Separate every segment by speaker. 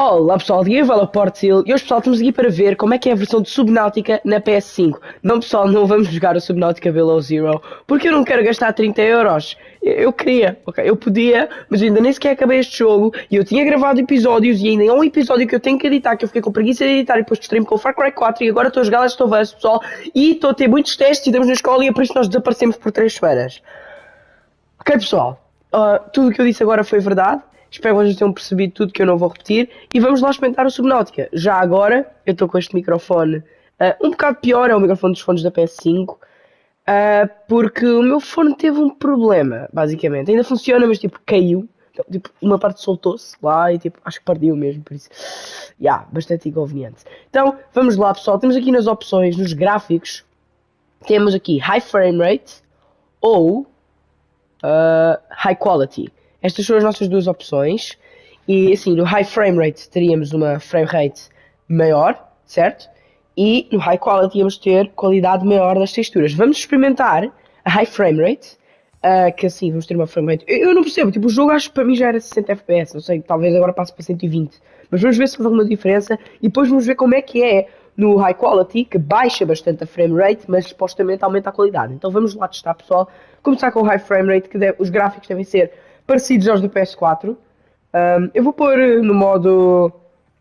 Speaker 1: Olá pessoal, aqui é o Velaportil e hoje pessoal estamos aqui para ver como é que é a versão de Subnautica na PS5. Não pessoal, não vamos jogar o Subnautica Below Zero porque eu não quero gastar 30 euros. Eu queria, ok, eu podia, mas ainda nem sequer acabei este jogo e eu tinha gravado episódios e ainda é um episódio que eu tenho que editar, que eu fiquei com preguiça de editar e depois de stream com o Far Cry 4 e agora estou a jogar Last of Us pessoal e estou a ter muitos testes e estamos na escola e é por isso que nós desaparecemos por 3 semanas. Ok pessoal, tudo o que eu disse agora foi verdade. Espero que vocês tenham percebido tudo que eu não vou repetir. E vamos lá experimentar o Subnautica. Já agora, eu estou com este microfone um bocado pior, é o microfone dos fones da PS5. Porque o meu fone teve um problema, basicamente. Ainda funciona, mas tipo, caiu. Então, tipo, uma parte soltou-se lá e tipo, acho que partiu mesmo, por isso. Bastante inconveniente. Então, vamos lá pessoal. Temos aqui nas opções, nos gráficos, temos aqui High Frame Rate ou High Quality. Estas são as nossas duas opções. E assim, no High Frame Rate teríamos uma frame rate maior, certo? E no High Quality íamos ter qualidade maior das texturas. Vamos experimentar a High Frame Rate, que assim vamos ter uma frame rate. Eu não percebo, tipo, o jogo acho que para mim já era 60 FPS, não sei, talvez agora passe para 120. Mas vamos ver se faz alguma diferença e depois vamos ver como é que é no High Quality, que baixa bastante a frame rate, mas supostamente aumenta a qualidade. Então vamos lá testar, pessoal. Começar com o High Frame Rate, que os gráficos devem ser parecidos aos do PS4. Eu vou pôr no modo...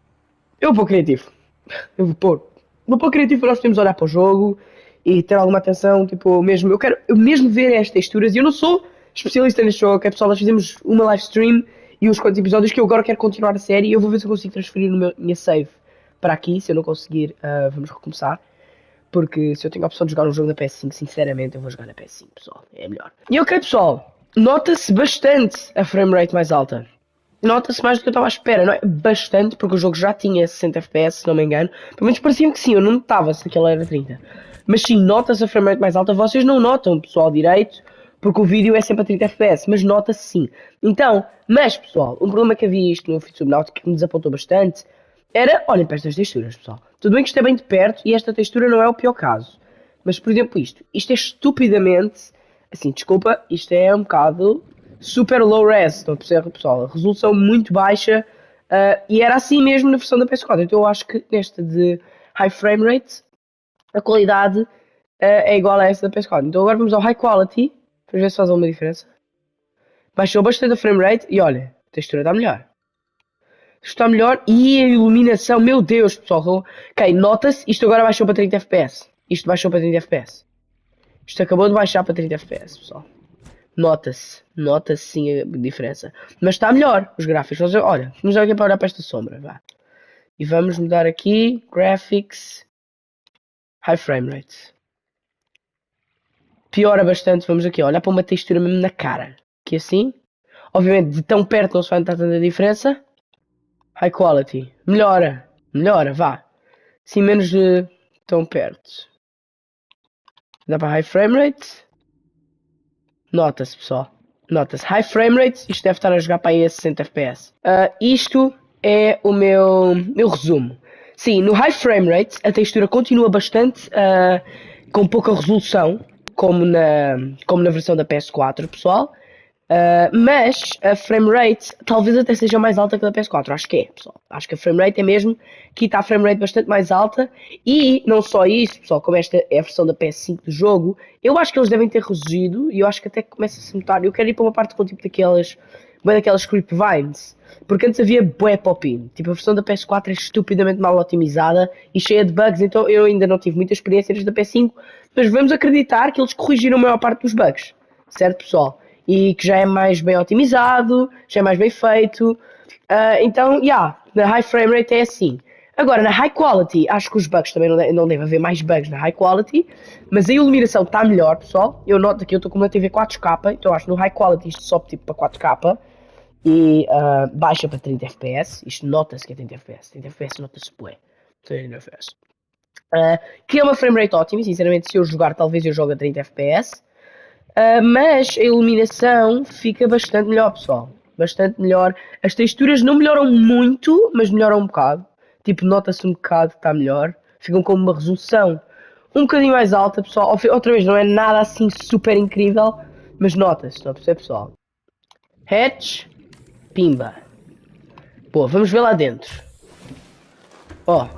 Speaker 1: Eu vou pôr criativo. Vou pôr criativo para nós podermos olhar para o jogo e ter alguma atenção, tipo, mesmo... Eu quero mesmo ver as texturas e eu não sou especialista neste jogo, ok, pessoal? Nós fizemos uma live stream e uns quantos episódios que eu agora quero continuar a série e eu vou ver se eu consigo transferir no minha save para aqui. Se eu não conseguir, vamos recomeçar. Porque se eu tenho a opção de jogar um jogo na PS5, sinceramente eu vou jogar na PS5, pessoal. É melhor. E ok, pessoal. Nota-se bastante a frame rate mais alta. Nota-se mais do que eu estava à espera, não é? Bastante, porque o jogo já tinha 60 FPS, se não me engano. Pelo menos parecia-me que sim, eu não notava se aquela era 30. Mas sim, nota-se a frame rate mais alta. Vocês não notam, pessoal, direito, porque o vídeo é sempre a 30 FPS, mas nota-se sim. Então, mas pessoal, um problema que havia isto no vídeo Subnautica que me desapontou bastante era, olhem para estas texturas, pessoal. Tudo bem que isto é bem de perto e esta textura não é o pior caso. Mas, por exemplo, isto é estupidamente... Assim, desculpa, isto é um bocado super low res, estão a perceber, pessoal? A resolução muito baixa e era assim mesmo na versão da PS4. Então eu acho que nesta de high frame rate a qualidade é igual a esta da PS4. Então agora vamos ao high quality para ver se faz alguma diferença. Baixou bastante a frame rate e olha, a textura está melhor. Está melhor e a iluminação, meu Deus, pessoal. Ok, nota-se, isto agora baixou para 30 FPS. Isto baixou para 30 FPS. Isto acabou de baixar para 30 FPS, pessoal. Nota-se sim a diferença. Mas está melhor os gráficos. Olha, vamos já aqui para olhar para esta sombra, vá. E vamos mudar aqui, Graphics, High Frame Rate. Piora bastante, vamos aqui, olhar para uma textura mesmo na cara. Aqui assim. Obviamente, de tão perto não se vai notar tanta diferença. High Quality. Melhora, vá. Sim, menos de tão perto. Dá para High Frame Rate. Nota-se, pessoal. Nota-se. High Frame Rate. Isto deve estar a jogar para aí a 60 FPS. Isto é o meu resumo. Sim, no High Frame Rate a textura continua bastante com pouca resolução, como na versão da PS4, pessoal. Mas a frame rate talvez até seja mais alta que a da PS4, acho que é, pessoal. Acho que a frame rate é mesmo, aqui está a frame rate bastante mais alta. E não só isso, pessoal, como esta é a versão da PS5 do jogo, eu acho que eles devem ter reduzido e eu acho que até começa a se notar. Eu quero ir para uma parte com tipo daquelas creepvines, porque antes havia bué pop-in. Tipo, a versão da PS4 é estupidamente mal otimizada e cheia de bugs, então eu ainda não tive muita experiência desde a PS5, mas vamos acreditar que eles corrigiram a maior parte dos bugs, certo, pessoal? E que já é mais bem otimizado, já é mais bem feito. Então, na High Frame Rate é assim. Agora, na High Quality, acho que os bugs também não deve haver mais bugs na High Quality, mas a iluminação está melhor, pessoal. Eu noto que eu estou com uma TV 4K, então acho que no High Quality isto sobe tipo para 4K e baixa para 30 FPS. Isto nota-se que é 30 FPS. 30 FPS nota-se bué. 30 FPS. Que é uma frame rate ótima, sinceramente, se eu jogar, talvez eu jogue a 30 FPS. Mas a iluminação fica bastante melhor, pessoal. Bastante melhor. As texturas não melhoram muito, mas melhoram um bocado. Tipo, nota-se um bocado que está melhor. Ficam com uma resolução um bocadinho mais alta, pessoal. Outra vez, não é nada assim super incrível, mas nota-se, estão a perceber, pessoal? Hatch. Pimba. Pô, vamos ver lá dentro. Ó,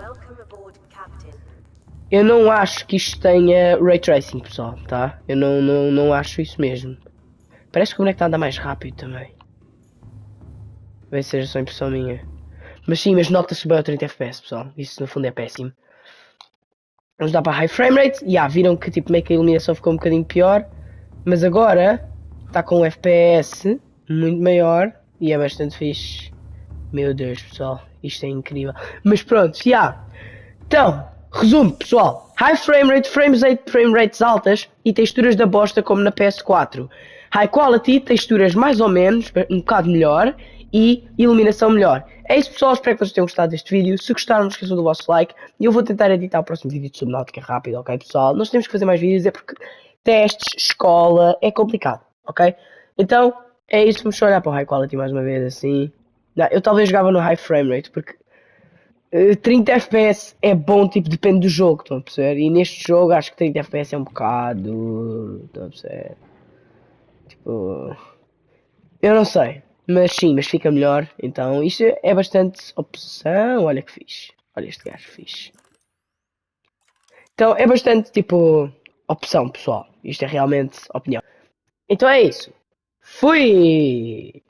Speaker 1: eu não acho que isto tenha Ray Tracing, pessoal, tá? Eu não acho isso mesmo. Parece que o boneco está a andar mais rápido também. Talvez seja só impressão minha. Mas sim, mas nota-se bem a 30 FPS, pessoal. Isso no fundo é péssimo. Vamos dar para High Frame Rate. E viram que tipo, meio que a iluminação ficou um bocadinho pior. Mas agora está com um FPS muito maior. E é bastante fixe. Meu Deus, pessoal. Isto é incrível. Mas pronto, Então, resumo, pessoal. High Frame Rate, frame rates altas e texturas da bosta como na PS4. High Quality, texturas mais ou menos, um bocado melhor. E iluminação melhor. É isso, pessoal, espero que vocês tenham gostado deste vídeo. Se gostaram, não esqueçam do vosso like. E eu vou tentar editar o próximo vídeo de Subnautica rápido, ok, pessoal? Nós temos que fazer mais vídeos, é porque testes, escola, é complicado, ok? Então, é isso, vamos só olhar para o High Quality mais uma vez, assim. Não, eu talvez jogava no High Frame Rate, porque 30 FPS é bom, tipo, depende do jogo, estão a perceber? E neste jogo acho que 30 FPS é um bocado, estão a perceber? Tipo, eu não sei. Mas sim, mas fica melhor. Então isto é bastante opção. Olha que fixe. Olha este gajo fixe. Então é bastante tipo opção, pessoal. Isto é realmente opinião. Então é isso. Fui!